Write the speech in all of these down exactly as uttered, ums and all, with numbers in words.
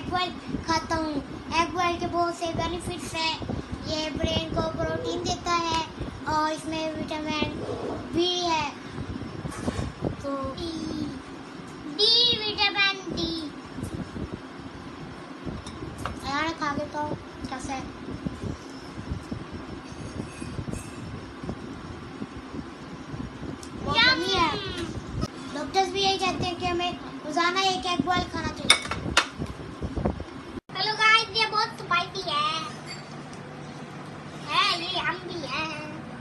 Egg boil खाता हूँ। Egg boil के बहुत से बेनिफिट्स हैं। ये ब्रेन को प्रोटीन देता है और इसमें विटामिन बी है, तो डी विटामिन डी यार खा के तो कैसे यम्मी है। डॉक्टर्स भी यही कहते हैं कि हमें रोजाना एक एग बॉयल खाना चाहिए। हेलो गाइस, ये बहुत स्पाइसी है है ये हम भी हैं।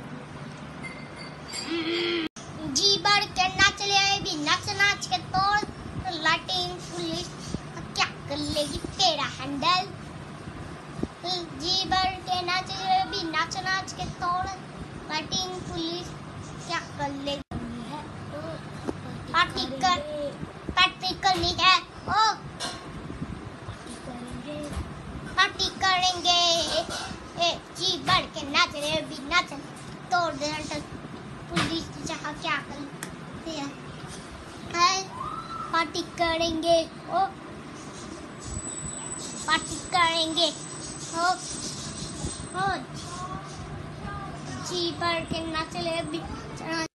जी बढ़ के नाच ले भी नाच नाच के तोड़ लाटिन पुलिस क्या कर लेगी तेरा हैंडल। जी बढ़ के नाच ले भी नाच नाच के तोड़ लाटिन पुलिस क्या कर लेगी। पार्टी कर पार्टी करनी है ओ पार्टी करेंगे। ए जी बढ़ के नाच रहे भी नाच तोड़ दे पुलिस चाह क्या करते हैं। पार्टी करेंगे ओ पार्टी करेंगे ओ ओ जी बढ़ के नाच रहे भी